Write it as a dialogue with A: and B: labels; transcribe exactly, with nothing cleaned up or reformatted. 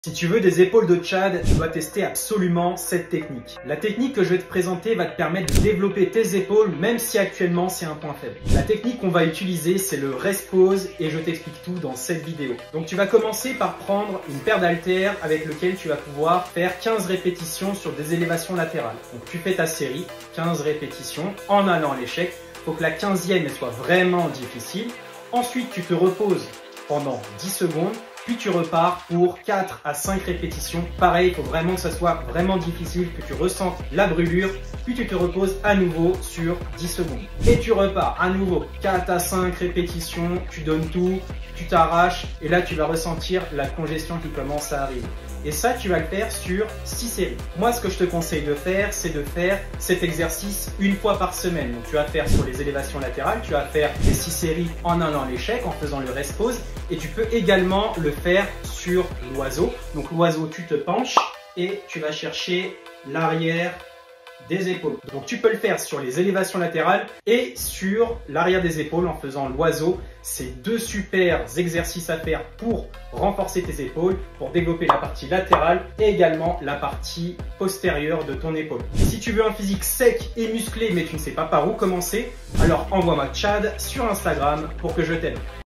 A: Si tu veux des épaules de Tchad, tu dois tester absolument cette technique. La technique que je vais te présenter va te permettre de développer tes épaules, même si actuellement c'est un point faible. La technique qu'on va utiliser, c'est le rest pause et je t'explique tout dans cette vidéo. Donc tu vas commencer par prendre une paire d'haltères avec lequel tu vas pouvoir faire quinze répétitions sur des élévations latérales. Donc tu fais ta série, quinze répétitions, en allant à l'échec. Il faut que la quinzième soit vraiment difficile. Ensuite, tu te reposes pendant dix secondes. Puis tu repars pour quatre à cinq répétitions. Pareil, il faut vraiment que ça soit vraiment difficile, que tu ressentes la brûlure. Puis tu te reposes à nouveau sur dix secondes. Et tu repars à nouveau quatre à cinq répétitions. Tu donnes tout, tu t'arraches. Et là, tu vas ressentir la congestion qui commence à arriver. Et ça, tu vas le faire sur six séries. Moi, ce que je te conseille de faire, c'est de faire cet exercice une fois par semaine. Donc, tu vas faire sur les élévations latérales, tu vas faire les six séries en allant à l'échec, en faisant le rest pause. Et tu peux également le faire sur l'oiseau. Donc, l'oiseau, tu te penches et tu vas chercher l'arrière des épaules. Donc tu peux le faire sur les élévations latérales et sur l'arrière des épaules en faisant l'oiseau. C'est deux super exercices à faire pour renforcer tes épaules, pour développer la partie latérale et également la partie postérieure de ton épaule. Si tu veux un physique sec et musclé mais tu ne sais pas par où commencer, alors envoie-moi Tchad sur Instagram pour que je t'aide.